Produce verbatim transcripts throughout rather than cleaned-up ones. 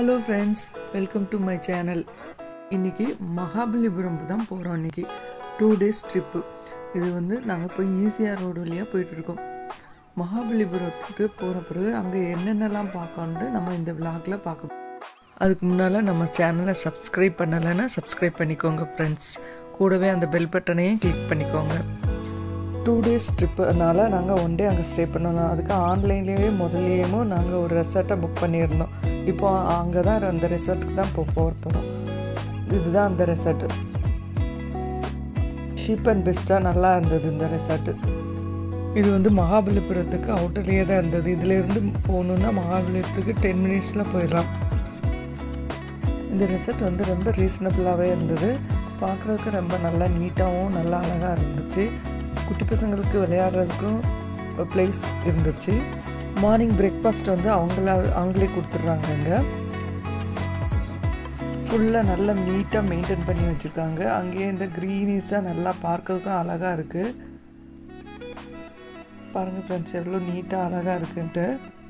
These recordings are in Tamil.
Hello friends, welcome to my channel. இன்னைக்கு மகாபலிபுரம் தான் போறோம். இன்னைக்கு two days trip. இது வந்து நாங்க போய் ஈசிஆர் ரோட் வழியா போயிட்டு இருக்கோம். மகாபலிபுரத்துக்கு போற பிறகு அங்க என்னென்னலாம் பார்க்கணும்னு நம்ம இந்த vlogல பார்க்க. அதுக்கு முன்னால நம்ம சேனலை subscribe பண்ணலனா subscribe பண்ணிக்கோங்க friends. கூடவே அந்த bell பட்டனையும் click பண்ணிக்கோங்க. two days trip னால நாங்க one day அங்க ஸ்டே பண்ணோம். அதுக்கு ஆன்லைன்லயே முதல்லயேமோ நாங்க ஒரு ரெசார்ட்ட புக் பண்ணியிருந்தோம். இப்போ அங்க தான் அந்த ரெசார்ட்டுக்கு தான் போக போறோம். இதுதான் அந்த ரெசார்ட். ஷீப் அண்ட் பெஸ்டா நல்லா இருந்தது இந்த ரெசார்ட். இது வந்து மகாபலிபுரத்துக்கு அவுட்டர்லயே தான் இருந்தது. இதுல இருந்து போகணும்னா மகாபலிபுரத்துக்கு ten மினிட்ஸ்ல போயிடலாம். இந்த ரெசார்ட் வந்து ரொம்ப ரீசனபிளாவே இருந்தது. பார்க்கறதுக்கு ரொம்ப நல்லா நீட்டாவும் நல்லா அழகா இருந்துச்சு. குட்டி பசங்களுக்கு விளையாடுறதுக்கும் பிளேஸ் இருந்துச்சு. மார்னிங் பிரேக்ஃபாஸ்ட் வந்து அவங்கள அவங்களே கொடுத்துட்றாங்க. ஃபுல்லாக நல்லா நீட்டாக மெயின்டைன் பண்ணி வச்சுருக்காங்க. அங்கேயே இந்த க்ரீனிஸாக நல்லா பார்க்கறதுக்கும் அழகாக இருக்குது. பாருங்கள் ஃப்ரெண்ட்ஸ் எவ்வளோ நீட்டாக அழகாக இருக்குன்ட்டு.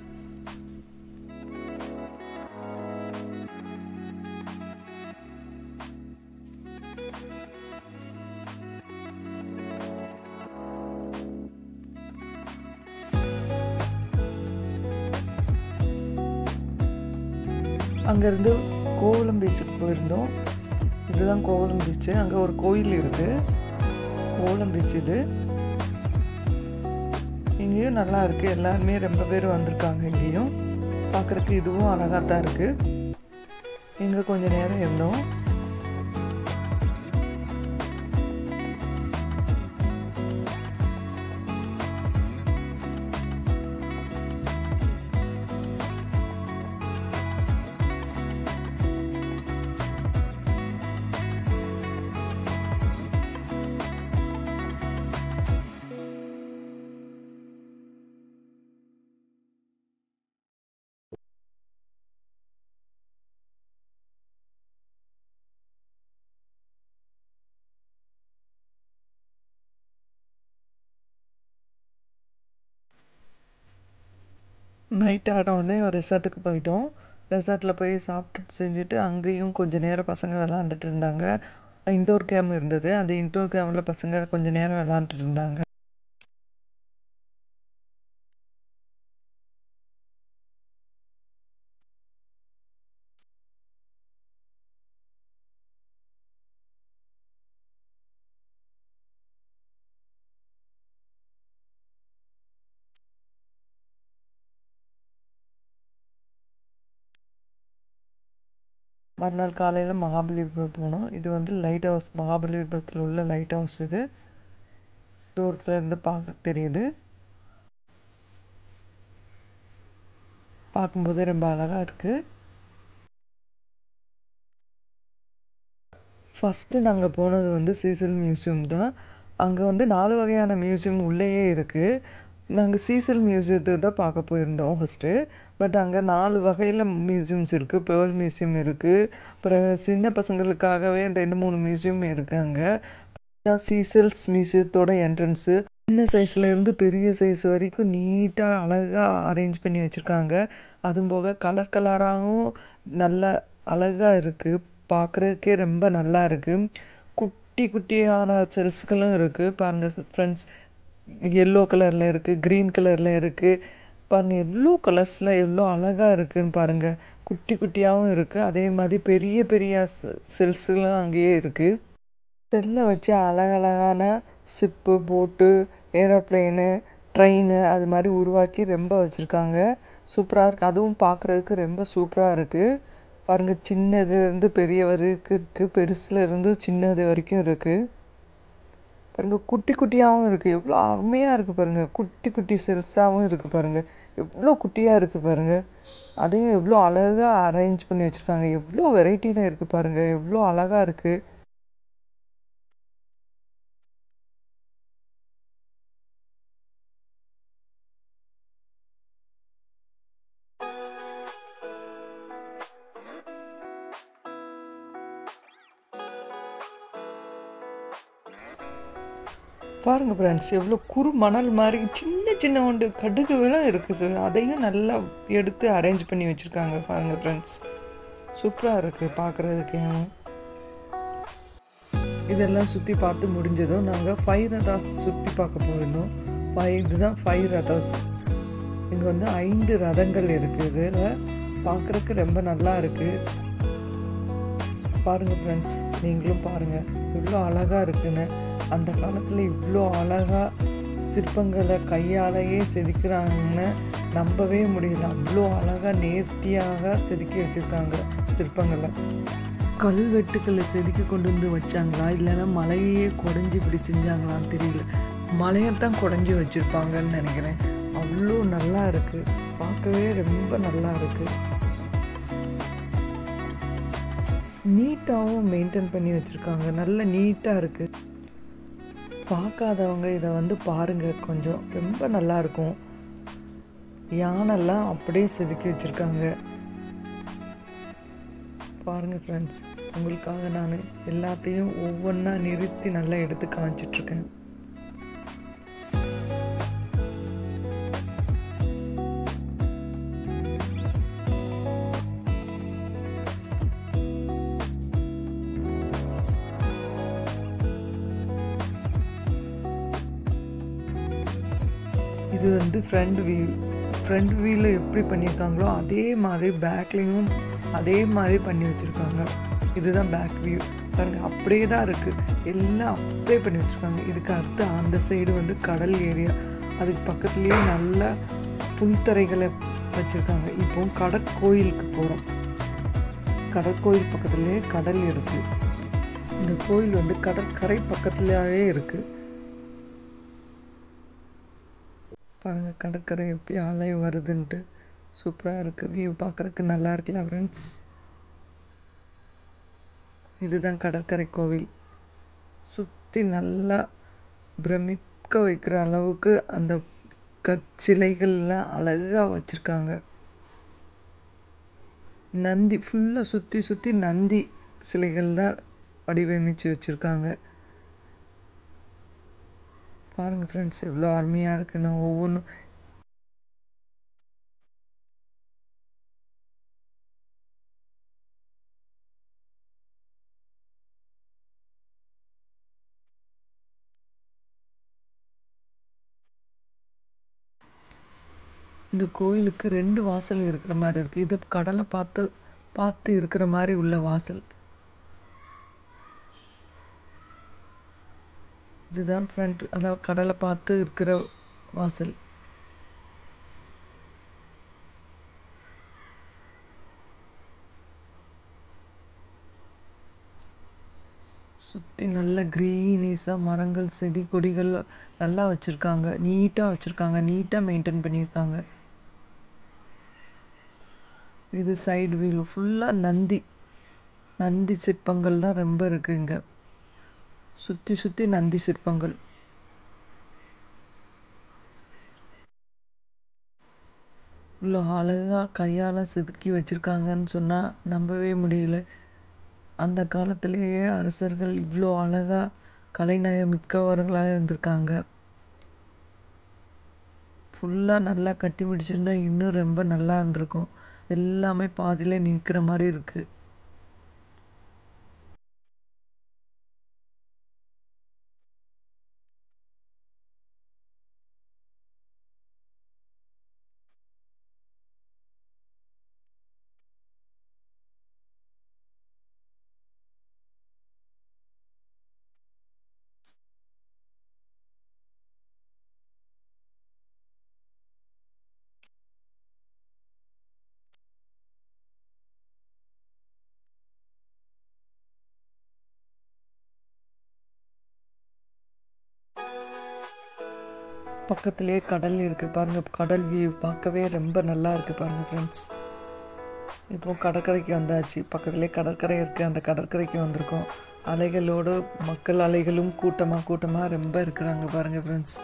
அங்கேருந்து கோவளம் பீச்சுக்கு போயிருந்தோம். இதுதான் கோவளம் பீச்சு. அங்கே ஒரு கோயில் இருக்குது. கோவளம் பீச் இது. இங்கேயும் நல்லா இருக்குது. எல்லாருமே ரொம்ப பேர் வந்திருக்காங்க. இங்கேயும் பார்க்குறதுக்கு இதுவும் அழகாக தான் இருக்குது. இங்கே கொஞ்சம் நேரம் இருந்தோம். நைட் ஆன உடனே ஒரு ரெசார்ட்டுக்கு போயிட்டோம். ரெசார்ட்டில் போய் சாப்பிட்டு செஞ்சுட்டு அங்கேயும் கொஞ்சம் நேரம் பசங்க விளாண்டுட்டு இருந்தாங்க. இன்டோர் கேம் இருந்தது. அந்த இன்டோர் கேமில் பசங்க கொஞ்சம் நேரம் விளாண்டுட்டு இருந்தாங்க. மறுநாள் காலையில் மகாபலிபுரம் போனோம். இது வந்து லைட் ஹவுஸ். மகாபலிபுரத்தில் உள்ள லைட் ஹவுஸ் இது. தூரத்தில் இருந்து பார்க்க தெரியுது. பார்க்கும்போதே ரொம்ப அழகாக இருக்குது. ஃபஸ்ட்டு நாங்கள் போனது வந்து சீசல் மியூசியம் தான். அங்கே வந்து நாலு வகையான மியூசியம் உள்ளேயே இருக்குது. நாங்கள் சீசல் மியூசியத்துக்கு தான் பார்க்க போயிருந்தோம் ஃபஸ்ட்டு. பட் அங்கே நாலு வகையில் மியூசியம்ஸ் இருக்குது. பேர்ல் மியூசியம் இருக்குது. அப்புறம் சின்ன பசங்களுக்காகவே ரெண்டு மூணு மியூசியம் இருக்குது. அங்கே சீசல்ஸ் மியூசியத்தோட என்ட்ரன்ஸு சின்ன சைஸ்லேருந்து பெரிய சைஸ் வரைக்கும் நீட்டாக அழகாக அரேஞ்ச் பண்ணி வச்சுருக்காங்க. அதுவும் போக கலர் கலராகவும் நல்ல அழகாக இருக்குது. பார்க்குறதுக்கே ரொம்ப நல்லா இருக்குது. குட்டி குட்டியான செல்ஸ்களும் இருக்குது. பாருங்கள் ஃப்ரெண்ட்ஸ், எல்லோ கலரில் இருக்குது, க்ரீன் கலரில் இருக்குது. பாருங்கள் எவ்வளோ கலர்ஸில் எவ்வளோ அழகாக இருக்குதுன்னு பாருங்கள். குட்டி குட்டியாகவும் இருக்குது. அதே மாதிரி பெரிய பெரிய செல்ஸ்லாம் அங்கேயே இருக்குது. செல்லை வச்சு அழகழகான ஷிப்பு, போட்டு, ஏரோப்ளேனு, ட்ரெயின் அது மாதிரி உருவாக்கி ரொம்ப வச்சுருக்காங்க. சூப்பராக இருக்குது. அதுவும் பார்க்குறதுக்கு ரொம்ப சூப்பராக இருக்குது. பாருங்கள் சின்னதுலேருந்து பெரிய வரைக்கும் இருக்குது. பெருசுலேருந்து சின்னது வரைக்கும் இருக்குது. பாருங்கள் குட்டி குட்டியாகவும் இருக்குது. எவ்வளோ அருமையாக இருக்குது பாருங்கள். குட்டி குட்டி செல்ஸாகவும் இருக்குது பாருங்கள். எவ்வளோ குட்டியாக இருக்குது பாருங்கள். அதையும் எவ்வளோ அழகாக அரேஞ்ச் பண்ணி வச்சுருக்காங்க. எவ்வளோ வெரைட்டியில் இருக்குது பாருங்கள். எவ்வளோ அழகாக இருக்குது. பாருங்கள் ஃப்ரெண்ட்ஸ் எவ்வளோ குறு மணல் மாதிரி சின்ன சின்ன ஒன்று கடுகு விலை இருக்குது. அதையும் நல்லா எடுத்து அரேஞ்ச் பண்ணி வச்சுருக்காங்க பாருங்கள் ஃப்ரெண்ட்ஸ். சூப்பராக இருக்குது பார்க்குறதுக்கே. இதெல்லாம் சுற்றி பார்த்து முடிஞ்சதும் நாங்கள் ஃபைவ் ரதாஸ் சுற்றி பார்க்க போயிருந்தோம். ஃபைவ் இதுதான் ஃபைவ் ரதாஸ். இங்கே வந்து ஐந்து ரதங்கள் இருக்குது. இதில் பார்க்குறதுக்கு ரொம்ப நல்லா இருக்குது. பாருங்கள் ஃப்ரெண்ட்ஸ், நீங்களும் பாருங்கள் இவ்வளோ அழகாக இருக்குன்னு. அந்த காலத்தில் இவ்வளோ அழகாக சிற்பங்களை கையாலேயே செதுக்கிறாங்கன்னு நம்பவே முடியல. அவ்வளோ அழகாக நேர்த்தியாக செதுக்கி வச்சுருக்காங்க சிற்பங்களை. கல்வெட்டுக்களை செதுக்கி கொண்டு வந்து வச்சாங்களா இல்லைன்னா மலையே குடஞ்சி இப்படி செஞ்சாங்களான்னு தெரியல. மலையைத்தான் குடஞ்சி வச்சுருப்பாங்கன்னு நினைக்கிறேன். அவ்வளோ நல்லா இருக்குது, பார்க்கவே ரொம்ப நல்லா இருக்குது. நீட்டாகவும் மெயின்டைன் பண்ணி வச்சுருக்காங்க. நல்ல நீட்டாக இருக்குது. பார்க்காதவங்க இதை வந்து பாருங்கள், கொஞ்சம் ரொம்ப நல்லாயிருக்கும். யானைலாம் அப்படியே செதுக்கி வச்சுருக்காங்க. பாருங்கள் ஃப்ரெண்ட்ஸ், உங்களுக்காக நான் எல்லாத்தையும் ஒவ்வொன்றா நிறுத்தி நல்லா எடுத்து காமிச்சிட்ருக்கேன். இது வந்து ஃப்ரண்ட் வியூ. ஃப்ரண்ட் வியூவில் எப்படி பண்ணியிருக்காங்களோ அதே மாதிரி பேக்லேயும் அதே மாதிரி பண்ணி வச்சுருக்காங்க. இதுதான் பேக் வியூ. பாருங்கள், அப்படியே தான் இருக்குது. எல்லாம் அப்படியே பண்ணி வச்சுருக்காங்க. இதுக்கு அடுத்து அந்த சைடு வந்து கடல் ஏரியா. அதுக்கு பக்கத்துலேயே நல்ல புல்தரைகளை வச்சுருக்காங்க. இப்போ கடற்கோயிலுக்கு போகிறோம். கடற்கோயில் பக்கத்துலேயே கடல் இருக்குது. இந்த கோயில் வந்து கடற்கரை பக்கத்துலேயே இருக்குது. பாருங்கள் கடற்கரை எப்படி அலை வருதுன்ட்டு. சூப்பராக இருக்குது. வியூ பார்க்குறதுக்கு நல்லா இருக்குல்ல ஃப்ரெண்ட்ஸ். இதுதான் கடற்கரை கோவில். சுற்றி நல்லா பிரமிக்க வைக்கிற அளவுக்கு அந்த கற்சிலைகள்லாம் அழகாக வச்சுருக்காங்க. நந்தி ஃபுல்லாக சுற்றி சுற்றி நந்தி சிலைகள் தான் வடிவமைச்சு வச்சுருக்காங்க. பாருங்கள் ஃப்ரெண்ட்ஸ், எவ்வளோ அருமையாக இருக்குன்னு. ஒவ்வொன்றும் இந்த கோயிலுக்கு ரெண்டு வாசல் இருக்கிற மாதிரி இருக்குது. இது கடலை பார்த்து பார்த்து இருக்கிற மாதிரி உள்ள வாசல். இதுதான் ஃப்ரண்ட், அதாவது கடலை பார்த்து இருக்கிற வாசல். சுற்றி நல்ல க்ரீனிஸாக மரங்கள் செடி கொடிகள் நல்லா வச்சுருக்காங்க. நீட்டாக வச்சுருக்காங்க. நீட்டாக மெயின்டைன் பண்ணியிருக்காங்க. இது சைடு வியூ. ஃபுல்லாக நந்தி நந்தி சிற்பங்கள் தான் ரொம்ப இருக்குது இங்கே. சுற்றி சுற்றி நந்தி சிற்பங்கள். இவ்வளோ அழகாக கையால் செதுக்கி வச்சுருக்காங்கன்னு சொன்னால் நம்பவே முடியல. அந்த காலத்திலேயே அரசர்கள் இவ்வளோ அழகாக கலைநயம் மிக்கவர்களாக இருந்திருக்காங்க. ஃபுல்லாக நல்லா கட்டி பிடிச்சிருந்தா இன்னும் ரொம்ப நல்லா இருந்திருக்கும். எல்லாமே பாதியில் நிற்கிற மாதிரி இருக்குது. பக்கத்துலேயே கடல் இருக்குது. பாருங்கள், கடல் வியூ பார்க்கவே ரொம்ப நல்லா இருக்குது. பாருங்கள் ஃப்ரெண்ட்ஸ், இப்போது கடற்கரைக்கு வந்தாச்சு. பக்கத்துலேயே கடற்கரை இருக்குது. அந்த கடற்கரைக்கு வந்திருக்கோம். அலைகளோடு மக்கள் அலைகளும் கூட்டமாக கூட்டமாக ரொம்ப இருக்கிறாங்க. பாருங்கள் ஃப்ரெண்ட்ஸ்,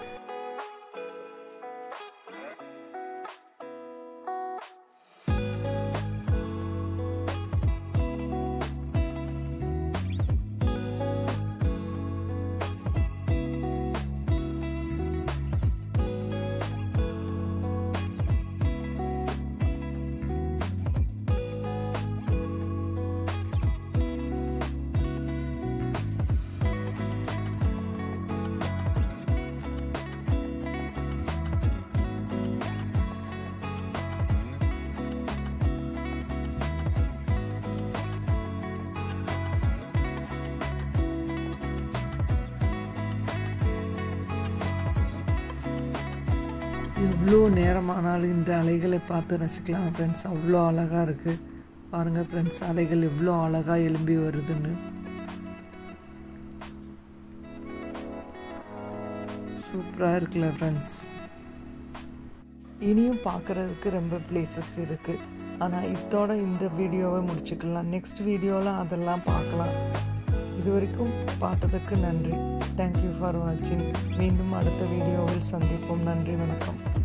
எவ்வளோ நேரமானாலும் இந்த அலைகளை பார்த்து ரசிக்கலாம் ஃப்ரெண்ட்ஸ். அவ்வளோ அழகாக இருக்குது பாருங்கள் ஃப்ரெண்ட்ஸ். அலைகள் எவ்வளோ அழகாக எழும்பி வருதுன்னு. சூப்பராக இருக்குல்ல ஃப்ரெண்ட்ஸ். இனியும் பார்க்குறதுக்கு ரொம்ப பிளேசஸ் இருக்குது. ஆனால் இதோட இந்த வீடியோவை முடிச்சுக்கலாம். நெக்ஸ்ட் வீடியோவில் அதெல்லாம் பார்க்கலாம். இது வரைக்கும் பார்த்ததுக்கு நன்றி. தேங்க்யூ ஃபார் வாட்சிங். மீண்டும் அடுத்த வீடியோவில் சந்திப்போம். நன்றி, வணக்கம்.